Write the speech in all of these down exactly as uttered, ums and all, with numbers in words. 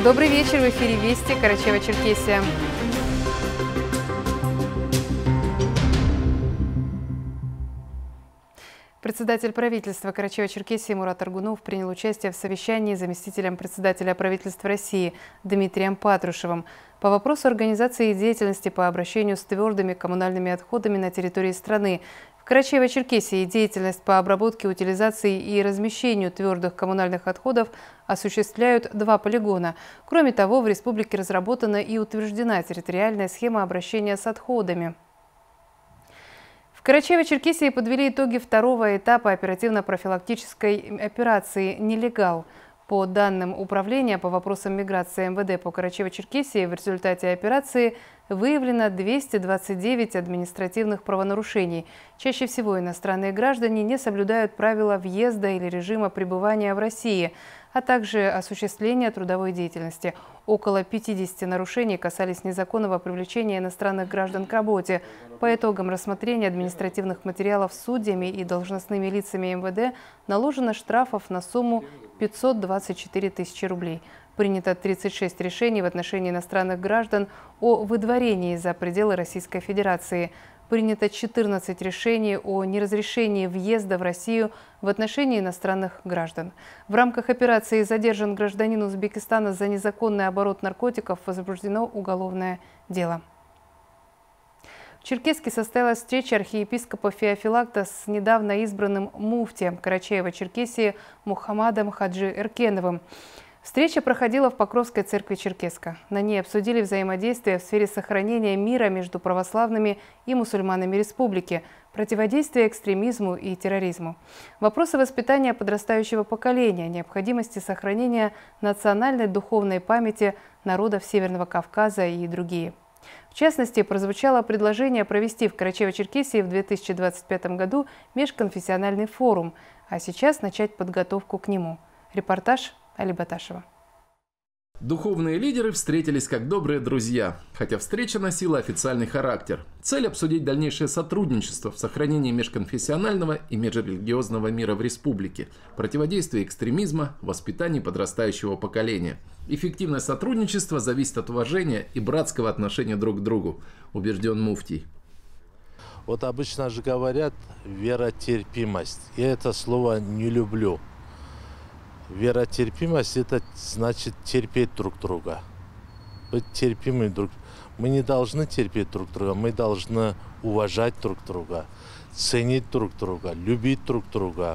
Добрый вечер, в эфире Вести, Карачаево-Черкесия. Председатель правительства Карачаево-Черкесии Мурат Аргунов принял участие в совещании с заместителем председателя правительства России Дмитрием Патрушевым по вопросу организации деятельности по обращению с твердыми коммунальными отходами на территории страны. В Карачаево-Черкесии деятельность по обработке, утилизации и размещению твердых коммунальных отходов осуществляют два полигона. Кроме того, в республике разработана и утверждена территориальная схема обращения с отходами. В Карачаево-Черкесии подвели итоги второго этапа оперативно-профилактической операции «Нелегал». По данным Управления по вопросам миграции эм вэ дэ по Карачаево-Черкесии, в результате операции выявлено двести двадцать девять административных правонарушений. Чаще всего иностранные граждане не соблюдают правила въезда или режима пребывания в России, а также осуществления трудовой деятельности. Около пятидесяти нарушений касались незаконного привлечения иностранных граждан к работе. По итогам рассмотрения административных материалов судьями и должностными лицами эм вэ дэ наложено штрафов на сумму пятьсот двадцать четыре тысячи рублей. Принято тридцать шесть решений в отношении иностранных граждан о выдворении за пределы Российской Федерации. Принято четырнадцать решений о неразрешении въезда в Россию в отношении иностранных граждан. В рамках операции «Задержан гражданин Узбекистана за незаконный оборот наркотиков» возбуждено уголовное дело. В Черкесске состоялась встреча архиепископа Феофилакта с недавно избранным муфтием Карачаево-Черкесии Мухаммадом Хаджи Эркеновым. Встреча проходила в Покровской церкви Черкесска. На ней обсудили взаимодействие в сфере сохранения мира между православными и мусульманами республики, противодействие экстремизму и терроризму, вопросы воспитания подрастающего поколения, необходимости сохранения национальной духовной памяти народов Северного Кавказа и другие. В частности, прозвучало предложение провести в Карачаево-Черкесии в две тысячи двадцать пятом году межконфессиональный форум, а сейчас начать подготовку к нему. Репортаж Али Баташева. Духовные лидеры встретились как добрые друзья, хотя встреча носила официальный характер. Цель – обсудить дальнейшее сотрудничество в сохранении межконфессионального и межрелигиозного мира в республике, противодействие экстремизма, воспитании подрастающего поколения. Эффективное сотрудничество зависит от уважения и братского отношения друг к другу, убежден муфтий. Вот обычно же говорят веротерпимость. Я это слово не люблю. Веротерпимость – это значит терпеть друг друга, быть терпимыми друг друга. Мы не должны терпеть друг друга, мы должны уважать друг друга, ценить друг друга, любить друг друга.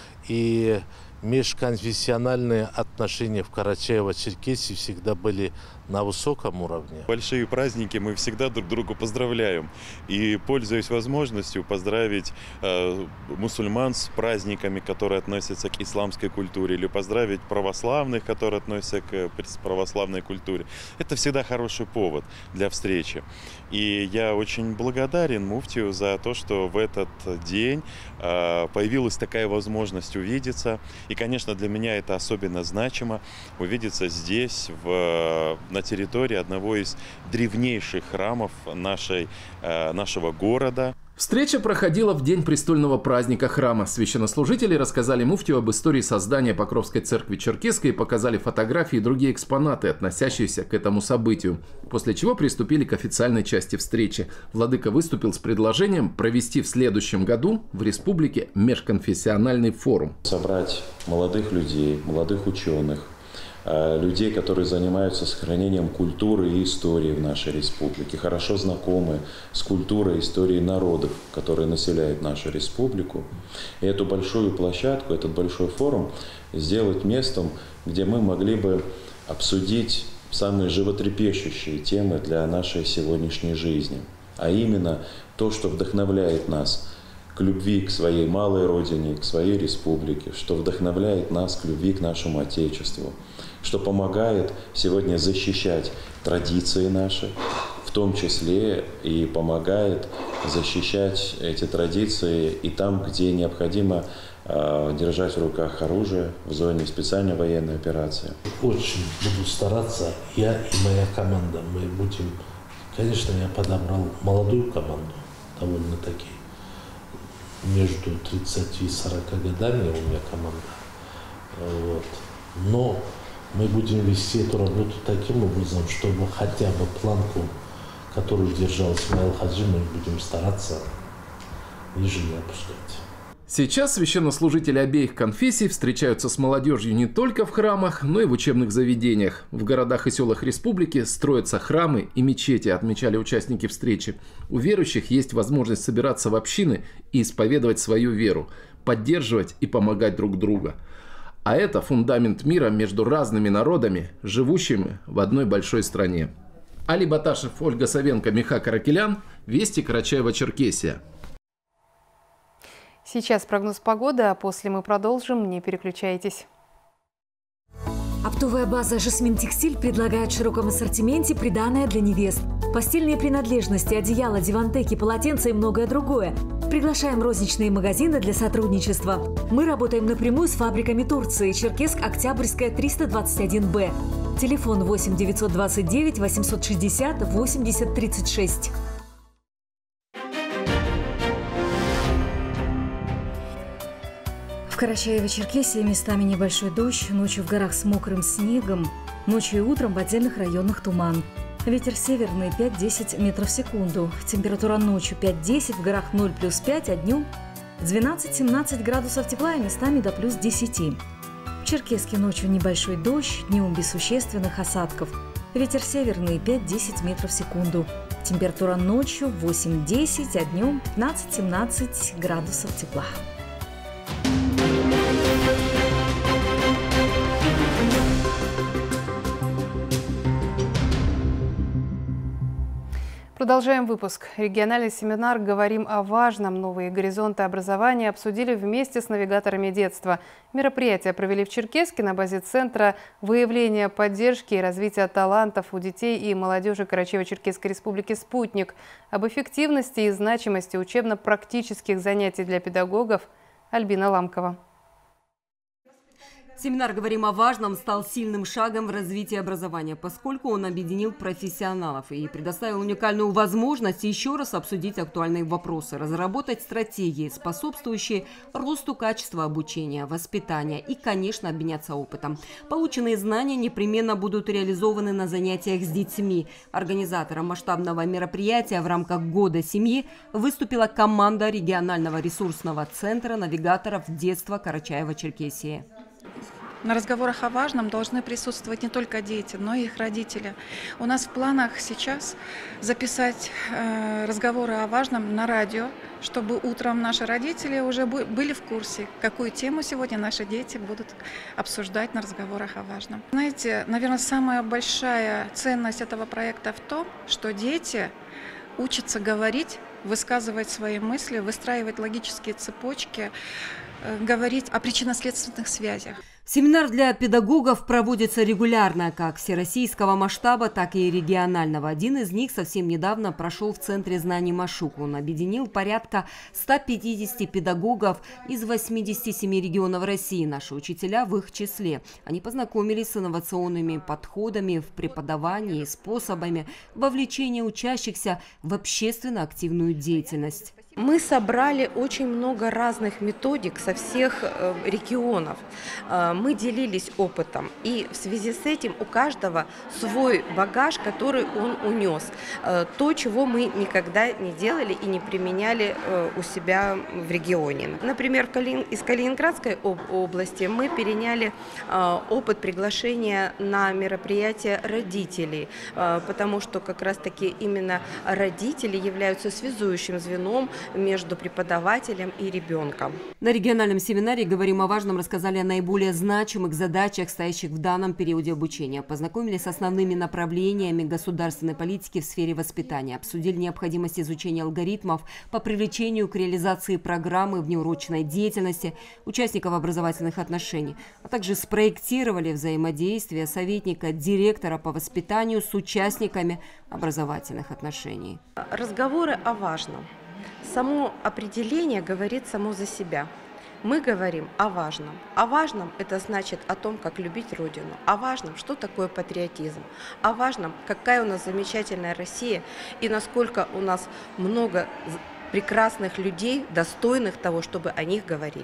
И межконфессиональные отношения в Карачаево-Черкесии всегда были на высоком уровне. Большие праздники мы всегда друг друга поздравляем. И, пользуясь возможностью, поздравить э, мусульман с праздниками, которые относятся к исламской культуре, или поздравить православных, которые относятся к православной культуре. Это всегда хороший повод для встречи. И я очень благодарен муфтию за то, что в этот день э, появилась такая возможность увидеться. И, конечно, для меня это особенно значимо увидеться здесь, в, на территории одного из древнейших храмов нашей, нашего города. Встреча проходила в день престольного праздника храма. Священнослужители рассказали муфтию об истории создания Покровской церкви Черкесской и показали фотографии и другие экспонаты, относящиеся к этому событию. После чего приступили к официальной части встречи. Владыка выступил с предложением провести в следующем году в республике межконфессиональный форум. Собрать молодых людей, молодых ученых, людей, которые занимаются сохранением культуры и истории в нашей республике, хорошо знакомы с культурой и историей народов, которые населяют нашу республику. И эту большую площадку, этот большой форум сделать местом, где мы могли бы обсудить самые животрепещущие темы для нашей сегодняшней жизни. А именно то, что вдохновляет нас к любви к своей малой родине, к своей республике, что вдохновляет нас к любви к нашему Отечеству, что помогает сегодня защищать традиции наши, в том числе и помогает защищать эти традиции и там, где необходимо э, держать в руках оружие в зоне специальной военной операции. Очень буду стараться, я и моя команда, мы будем, конечно, я подобрал молодую команду, довольно-таки, между тридцатью и сорока годами у меня команда, вот. Но Мы будем вести эту работу таким образом, чтобы хотя бы планку, которую держал Исмаил Хаджи, мы будем стараться ниже не опускать. Сейчас священнослужители обеих конфессий встречаются с молодежью не только в храмах, но и в учебных заведениях. В городах и селах республики строятся храмы и мечети, отмечали участники встречи. У верующих есть возможность собираться в общины и исповедовать свою веру, поддерживать и помогать друг другу. А это фундамент мира между разными народами, живущими в одной большой стране. Али Баташев, Ольга Савенко, Миха Каракелян. Вести, Карачаево-Черкесия. Сейчас прогноз погоды, а после мы продолжим. Не переключайтесь. Оптовая база «Жасмин Текстиль» предлагает в широком ассортименте приданое для невест. Постельные принадлежности, одеяла, дивантеки, полотенца и многое другое. Приглашаем розничные магазины для сотрудничества. Мы работаем напрямую с фабриками Турции. Черкесск, Октябрьская, триста двадцать один Б. Телефон восемь девятьсот двадцать девять восемьсот шестьдесят восемьдесят тридцать шесть. В Карачаево-Черкесии местами небольшой дождь, ночью в горах с мокрым снегом, ночью и утром в отдельных районах туман. Ветер северный пять-десять метров в секунду. Температура ночью пять-десять, в горах ноль плюс пять, а днем двенадцать-семнадцать градусов тепла и местами до плюс десяти. В Черкесске ночью небольшой дождь, днем без существенных осадков. Ветер северный пять-десять метров в секунду. Температура ночью восемь-десять, а днем пятнадцать-семнадцать градусов тепла. Продолжаем выпуск. Региональный семинар «Говорим о важном. Новые горизонты образования» обсудили вместе с навигаторами детства. Мероприятие провели в Черкесске на базе Центра выявления, поддержки и развития талантов у детей и молодежи Карачаево-Черкесской республики «Спутник». Об эффективности и значимости учебно-практических занятий для педагогов Альбина Ламкова. Семинар «Говорим о важном» стал сильным шагом в развитии образования, поскольку он объединил профессионалов и предоставил уникальную возможность еще раз обсудить актуальные вопросы, разработать стратегии, способствующие росту качества обучения, воспитания и, конечно, обменяться опытом. Полученные знания непременно будут реализованы на занятиях с детьми. Организатором масштабного мероприятия в рамках Года семьи выступила команда регионального ресурсного центра навигаторов детства Карачаево-Черкесии. На разговорах о важном должны присутствовать не только дети, но и их родители. У нас в планах сейчас записать э, разговоры о важном на радио, чтобы утром наши родители уже были в курсе, какую тему сегодня наши дети будут обсуждать на разговорах о важном. Знаете, наверное, самая большая ценность этого проекта в том, что дети учатся говорить, высказывать свои мысли, выстраивать логические цепочки, э, говорить о причинно-следственных связях. Семинар для педагогов проводится регулярно, как всероссийского масштаба, так и регионального. Один из них совсем недавно прошел в Центре знаний Машук. Он объединил порядка ста пятидесяти педагогов из восьмидесяти семи регионов России. Наши учителя в их числе. Они познакомились с инновационными подходами в преподавании и способами вовлечения учащихся в общественно активную деятельность. Мы собрали очень много разных методик со всех э, регионов. Э, мы делились опытом, и в связи с этим у каждого свой багаж, который он унес. Э, то, чего мы никогда не делали и не применяли э, у себя в регионе. Например, в Калин... из Калининградской об... области мы переняли э, опыт приглашения на мероприятия родителей, э, потому что как раз-таки именно родители являются связующим звеном между преподавателем и ребенком. На региональном семинаре «Говорим о важном» рассказали о наиболее значимых задачах, стоящих в данном периоде обучения. Познакомились с основными направлениями государственной политики в сфере воспитания. Обсудили необходимость изучения алгоритмов по привлечению к реализации программы внеурочной деятельности участников образовательных отношений, а также спроектировали взаимодействие советника директора по воспитанию с участниками образовательных отношений. Разговоры о важном. Само определение говорит само за себя. Мы говорим о важном. О важном – это значит о том, как любить Родину. О важном, что такое патриотизм. О важном, какая у нас замечательная Россия и насколько у нас много прекрасных людей, достойных того, чтобы о них говорили.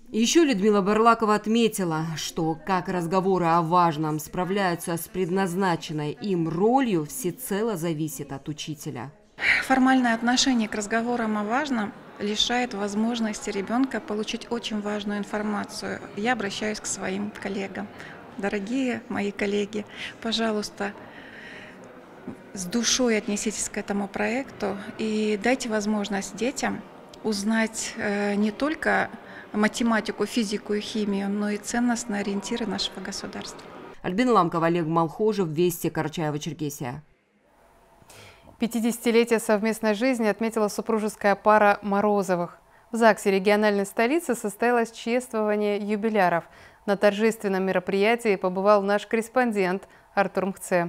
Еще Людмила Барлакова отметила, что как разговоры о важном справляются с предназначенной им ролью, всецело зависит от учителя. Формальное отношение к разговорам о важном лишает возможности ребенка получить очень важную информацию. Я обращаюсь к своим коллегам. Дорогие мои коллеги, пожалуйста, с душой отнеситесь к этому проекту и дайте возможность детям узнать не только математику, физику и химию, но и ценностные ориентиры нашего государства. Альбина Ламкова, Олег Малхожев, Вести, Карачаево-Черкесия. пятидесятилетие совместной жизни отметила супружеская пара Морозовых. В ЗАГСе региональной столицы состоялось чествование юбиляров. На торжественном мероприятии побывал наш корреспондент Артур Мхце.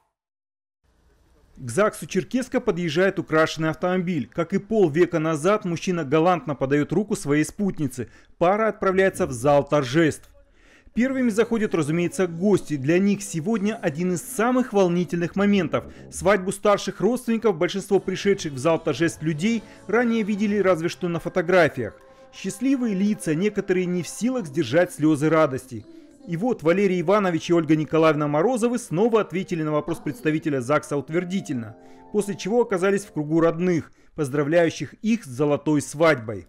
К ЗАГСу Черкесска подъезжает украшенный автомобиль. Как и полвека назад, мужчина галантно подает руку своей спутнице. Пара отправляется в зал торжеств. Первыми заходят, разумеется, гости. Для них сегодня один из самых волнительных моментов. Свадьбу старших родственников большинство пришедших в зал торжеств людей ранее видели разве что на фотографиях. Счастливые лица, некоторые не в силах сдержать слезы радости. И вот Валерий Иванович и Ольга Николаевна Морозовы снова ответили на вопрос представителя ЗАГСа утвердительно, после чего оказались в кругу родных, поздравляющих их с золотой свадьбой.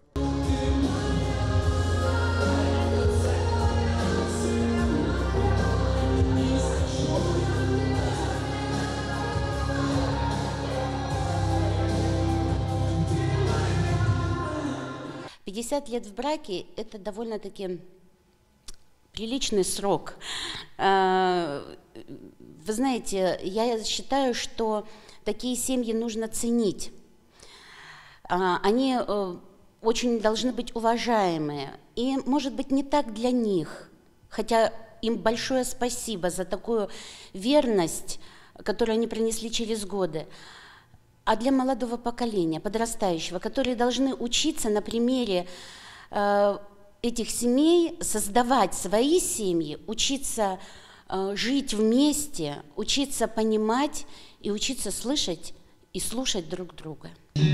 пятьдесят лет в браке – это довольно-таки приличный срок. Вы знаете, я считаю, что такие семьи нужно ценить. Они очень должны быть уважаемые. И, может быть, не так для них, хотя им большое спасибо за такую верность, которую они принесли через годы. А для молодого поколения, подрастающего, которые должны учиться на примере э, этих семей, создавать свои семьи, учиться э, жить вместе, учиться понимать и учиться слышать и слушать друг друга.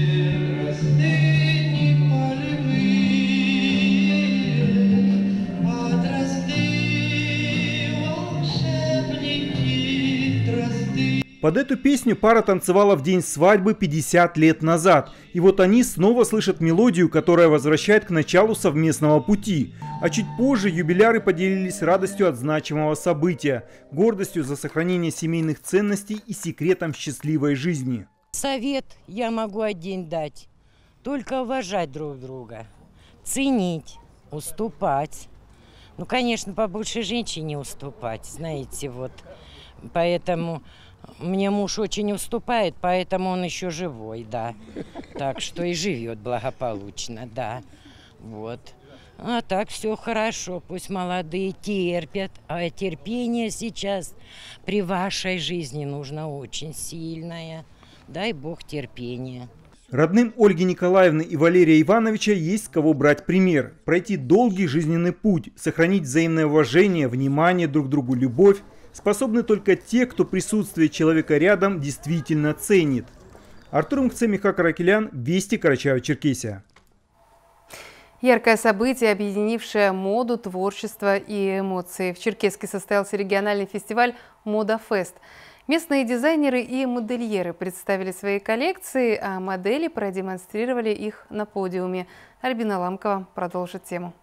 Под эту песню пара танцевала в день свадьбы пятьдесят лет назад. И вот они снова слышат мелодию, которая возвращает к началу совместного пути. А чуть позже юбиляры поделились радостью от значимого события, гордостью за сохранение семейных ценностей и секретом счастливой жизни. Совет я могу один дать. Только уважать друг друга, ценить, уступать. Ну, конечно, побольше женщине уступать, знаете, вот. Поэтому... Мне муж очень уступает, поэтому он еще живой, да. Так что и живет благополучно, да. Вот. А так все хорошо, пусть молодые терпят. А терпение сейчас при вашей жизни нужно очень сильное. Дай Бог терпения. Родным Ольги Николаевны и Валерия Ивановича есть с кого брать пример. Пройти долгий жизненный путь, сохранить взаимное уважение, внимание друг к другу, любовь способны только те, кто присутствие человека рядом действительно ценит. Артур Мхце, Миха Каракелян, Вести, Карачаево-Черкесия. Яркое событие, объединившее моду, творчество и эмоции. В Черкесске состоялся региональный фестиваль «Мода-фест». Местные дизайнеры и модельеры представили свои коллекции, а модели продемонстрировали их на подиуме. Альбина Ламкова продолжит тему.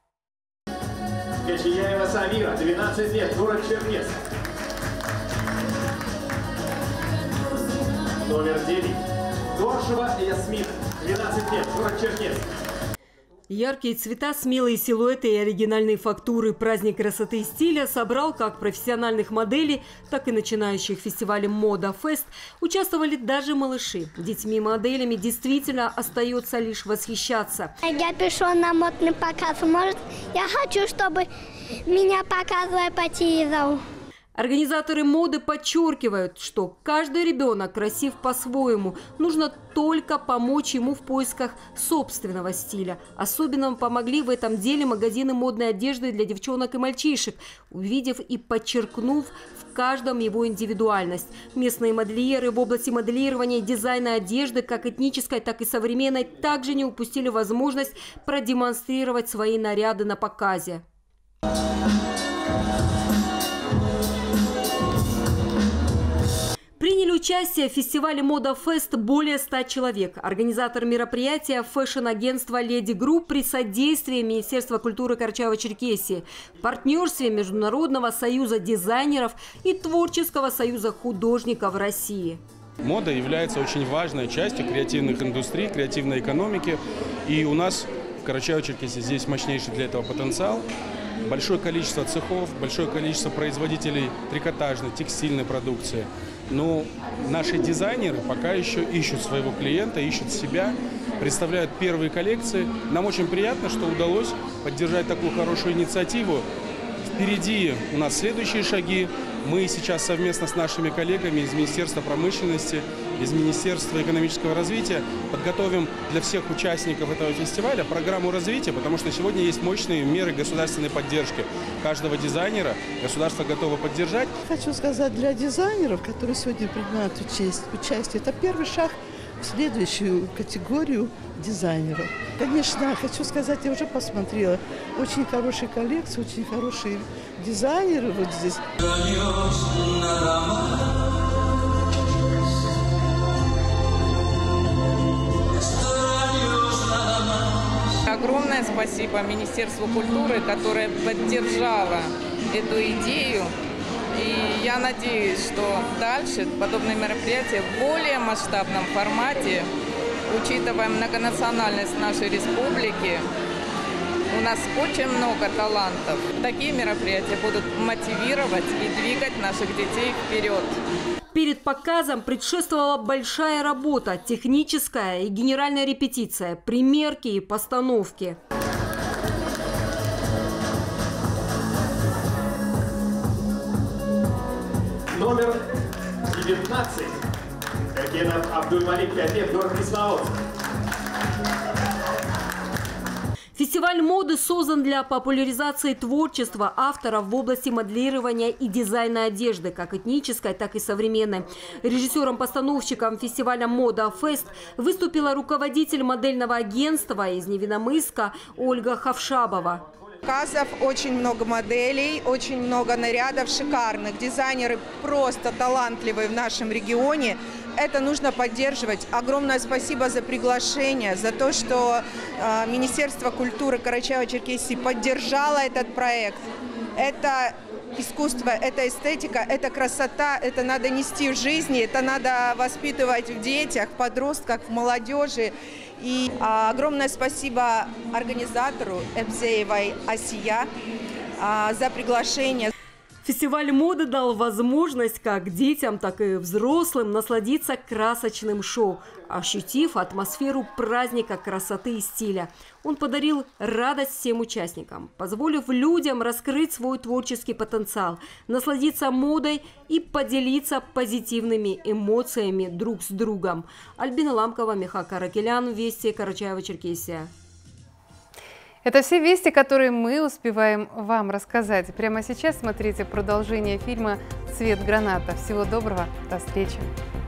Кочияева Самира, двенадцать лет, город Черкесск. Номер девять. Доршева Ясмин, двенадцать лет, город Черкесск. Яркие цвета, смелые силуэты и оригинальные фактуры праздник красоты и стиля собрал как профессиональных моделей, так и начинающих фестивалем «Мода-фест». Участвовали даже малыши. Детьми-моделями действительно остается лишь восхищаться. Я пришел на модный показ. Может, я хочу, чтобы меня показывали по телевизору. Организаторы моды подчеркивают, что каждый ребенок красив по-своему. Нужно только помочь ему в поисках собственного стиля. Особенно помогли в этом деле магазины модной одежды для девчонок и мальчишек, увидев и подчеркнув в каждом его индивидуальность. Местные модельеры в области моделирования и дизайна одежды, как этнической, так и современной, также не упустили возможность продемонстрировать свои наряды на показе. Приняли участие в фестивале «Мода Фест» более ста человек. Организатор мероприятия – фэшн-агентство «Леди Групп» при содействии Министерства культуры Карачаево-Черкесии, в партнерстве Международного союза дизайнеров и Творческого союза художников России. Мода является очень важной частью креативных индустрий, креативной экономики. И у нас в Карачаево-Черкесии здесь мощнейший для этого потенциал. Большое количество цехов, большое количество производителей трикотажной, текстильной продукции. Но наши дизайнеры пока еще ищут своего клиента, ищут себя, представляют первые коллекции. Нам очень приятно, что удалось поддержать такую хорошую инициативу. Впереди у нас следующие шаги. Мы сейчас совместно с нашими коллегами из Министерства промышленности, из Министерства экономического развития подготовим для всех участников этого фестиваля программу развития, потому что сегодня есть мощные меры государственной поддержки. Каждого дизайнера государство готово поддержать. Хочу сказать, для дизайнеров, которые сегодня принимают участие, это первый шаг в следующую категорию дизайнеров. Конечно, хочу сказать, я уже посмотрела, очень хорошие коллекции, очень хорошие дизайнеры вот здесь. Огромное спасибо Министерству культуры, которое поддержало эту идею. И я надеюсь, что дальше подобные мероприятия в более масштабном формате, учитывая многонациональность нашей республики, у нас очень много талантов. Такие мероприятия будут мотивировать и двигать наших детей вперед. Перед показом предшествовала большая работа, техническая и генеральная репетиция, примерки и постановки. Номер девятнадцать. Кокенов Абдуль-Малик, пять лет, город Красноярск. Фестиваль моды создан для популяризации творчества авторов в области моделирования и дизайна одежды, как этнической, так и современной. Режиссером-постановщиком фестиваля «Мода Фест» выступила руководитель модельного агентства из Невинномысска Ольга Хавшабова. Показов, очень много моделей, очень много нарядов шикарных. Дизайнеры просто талантливые в нашем регионе. Это нужно поддерживать. Огромное спасибо за приглашение, за то, что э, Министерство культуры Карачаево-Черкесии поддержало этот проект. Это искусство, это эстетика, это красота, это надо нести в жизни, это надо воспитывать в детях, в подростках, в молодежи. И а, огромное спасибо организатору Эбзеевой Асия а, за приглашение. Фестиваль моды дал возможность как детям, так и взрослым насладиться красочным шоу, ощутив атмосферу праздника красоты и стиля. Он подарил радость всем участникам, позволив людям раскрыть свой творческий потенциал, насладиться модой и поделиться позитивными эмоциями друг с другом. Альбина Ламкова, Миха Каракелян, Вести, Карачаево-Черкесия. Это все вести, которые мы успеваем вам рассказать. Прямо сейчас смотрите продолжение фильма «Цвет граната». Всего доброго, до встречи!